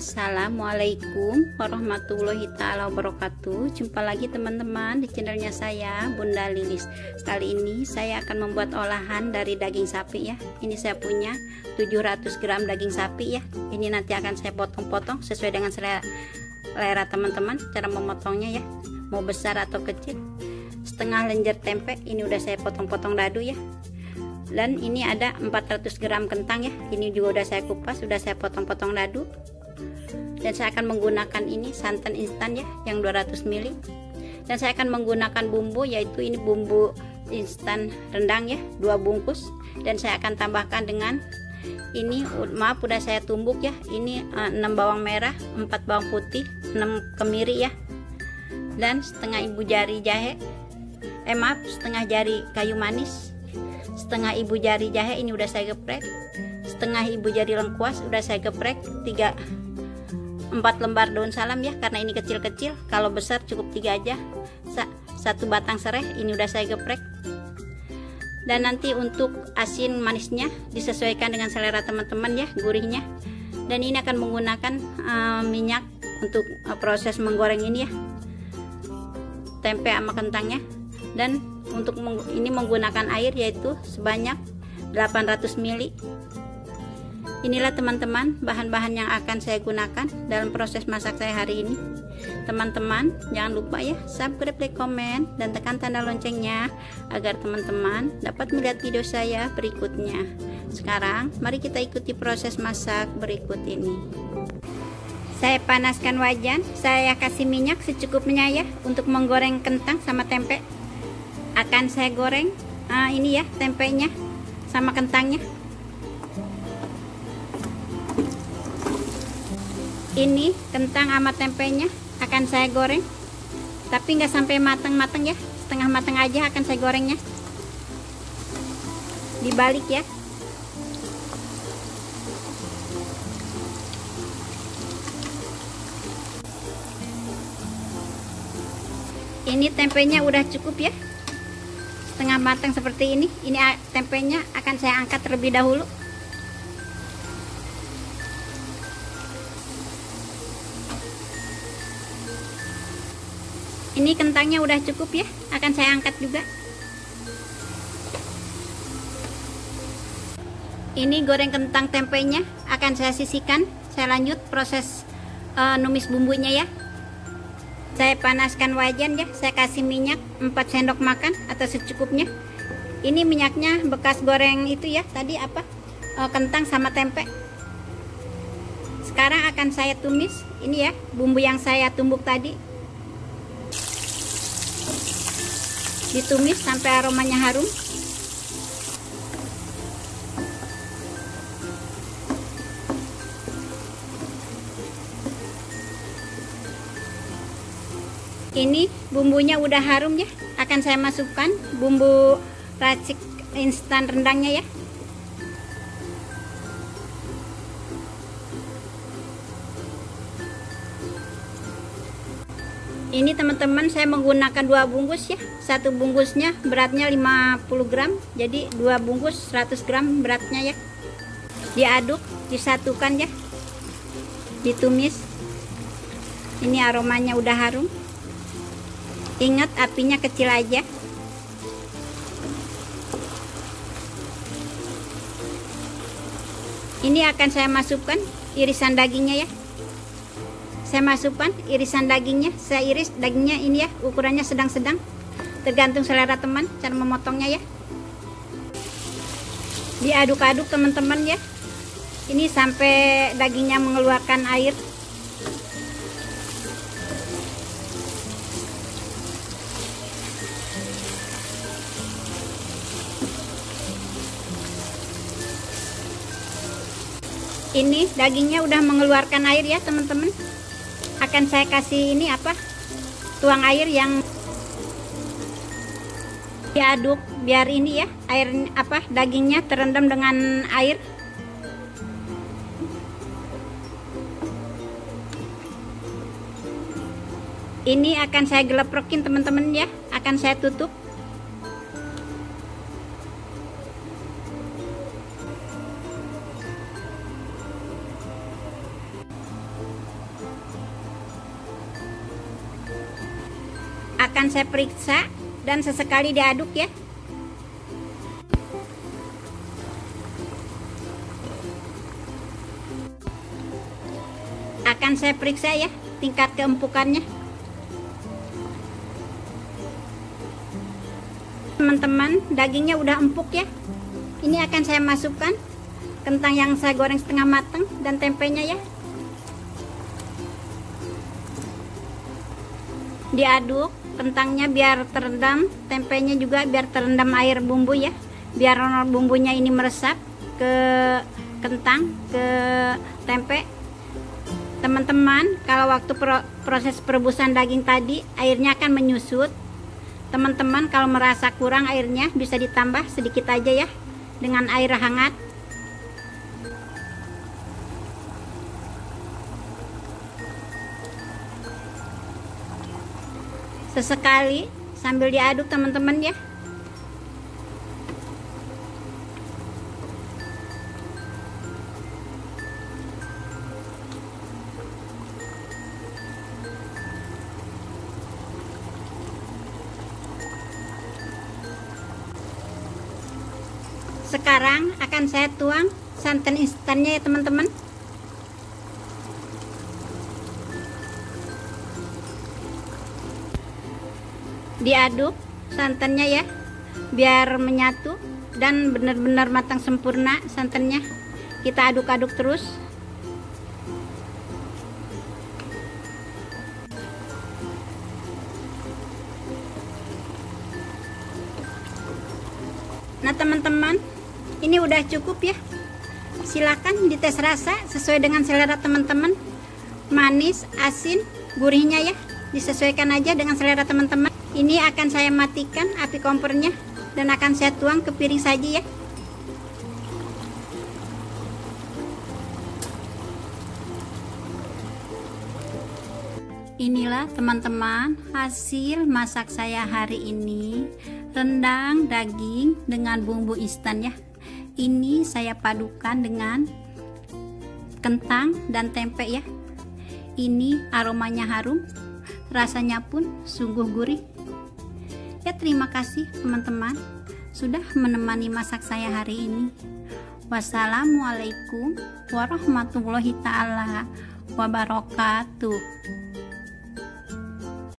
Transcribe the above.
Assalamualaikum warahmatullahi taala wabarakatuh. Jumpa lagi teman-teman di channelnya saya, Bunda Lilis. Kali ini saya akan membuat olahan dari daging sapi ya. Ini saya punya 700 gram daging sapi ya. Ini nanti akan saya potong-potong sesuai dengan selera teman-teman cara memotongnya ya. Mau besar atau kecil. Setengah lenjer tempe ini udah saya potong-potong dadu ya. Dan ini ada 400 gram kentang ya. Ini juga udah saya kupas, sudah saya potong-potong dadu. Dan saya akan menggunakan ini santan instan ya, yang 200 ml. Dan saya akan menggunakan bumbu, yaitu ini bumbu instan rendang ya, 2 bungkus. Dan saya akan tambahkan dengan ini, maaf udah saya tumbuk ya. Ini 6 bawang merah, 4 bawang putih, 6 kemiri ya. Dan setengah ibu jari jahe. Setengah jari kayu manis. Setengah ibu jari jahe ini udah saya geprek. Setengah ibu jari lengkuas udah saya geprek. 4 lembar daun salam ya, karena ini kecil-kecil. Kalau besar cukup 3 aja. 1 batang serai ini udah saya geprek. Dan nanti untuk asin manisnya disesuaikan dengan selera teman-teman ya, gurihnya. Dan ini akan menggunakan minyak untuk proses menggoreng ini ya, tempe sama kentangnya. Dan untuk ini menggunakan air yaitu sebanyak 800 ml. Inilah teman-teman bahan-bahan yang akan saya gunakan dalam proses masak saya hari ini. Teman-teman jangan lupa ya subscribe, like, komen, dan tekan tanda loncengnya agar teman-teman dapat melihat video saya berikutnya. Sekarang mari kita ikuti proses masak berikut ini. Saya panaskan wajan, saya kasih minyak secukupnya ya untuk menggoreng kentang sama tempe. Akan saya goreng ini ya, tempenya sama kentangnya. Ini kentang sama tempenya akan saya goreng, tapi nggak sampai matang-matang ya, setengah matang aja akan saya gorengnya. Dibalik ya. Ini tempenya udah cukup ya, setengah matang seperti ini. Ini tempenya akan saya angkat terlebih dahulu. Ini kentangnya udah cukup ya, akan saya angkat juga. Ini goreng kentang tempenya akan saya sisihkan. Saya lanjut proses numis bumbunya ya. Saya panaskan wajan ya, saya kasih minyak 4 sendok makan atau secukupnya. Ini minyaknya bekas goreng itu ya, tadi kentang sama tempe. Sekarang akan saya tumis ini ya, bumbu yang saya tumbuk tadi. Ditumis sampai aromanya harum. Ini bumbunya udah harum ya, akan saya masukkan bumbu racik instan rendangnya ya. Ini teman-teman saya menggunakan 2 bungkus ya. 1 bungkusnya beratnya 50 gram, jadi 2 bungkus 100 gram beratnya ya. Diaduk, disatukan ya, ditumis. Ini aromanya udah harum. Ingat apinya kecil aja. Ini akan saya masukkan irisan dagingnya ya. Saya masukkan irisan dagingnya. Saya iris dagingnya ini ya, ukurannya sedang-sedang, tergantung selera teman cara memotongnya ya. Diaduk-aduk teman-teman ya, ini sampai dagingnya mengeluarkan air. Ini dagingnya udah mengeluarkan air ya teman-teman. Akan saya kasih ini tuang air yang diaduk biar ini ya, air dagingnya terendam dengan air. Ini akan saya geleprokin teman-teman ya, akan saya tutup. akan saya periksa dan sesekali diaduk ya. Akan saya periksa ya tingkat keempukannya. Teman-teman, dagingnya udah empuk ya. Ini akan saya masukkan kentang yang saya goreng setengah matang dan tempenya ya. Diaduk kentangnya biar terendam, tempenya juga biar terendam air bumbu ya, biar bumbunya ini meresap ke kentang, ke tempe. Teman-teman, kalau waktu proses perebusan daging tadi airnya akan menyusut. Teman-teman kalau merasa kurang airnya bisa ditambah sedikit aja ya dengan air hangat. Sesekali sambil diaduk teman-teman ya. Sekarang akan saya tuang santan instannya ya teman-teman. Diaduk santannya ya biar menyatu dan benar-benar matang sempurna santannya. Kita aduk-aduk terus. Nah teman-teman, ini udah cukup ya. Silakan dites rasa sesuai dengan selera teman-teman. Manis, asin, gurihnya ya disesuaikan aja dengan selera teman-teman. Ini akan saya matikan api kompornya dan akan saya tuang ke piring saja ya. Inilah teman-teman hasil masak saya hari ini, rendang daging dengan bumbu instan ya. Ini saya padukan dengan kentang dan tempe ya. Ini aromanya harum, rasanya pun sungguh gurih. Ya terima kasih teman-teman sudah menemani masak saya hari ini. Wassalamualaikum warahmatullahi taala wabarakatuh.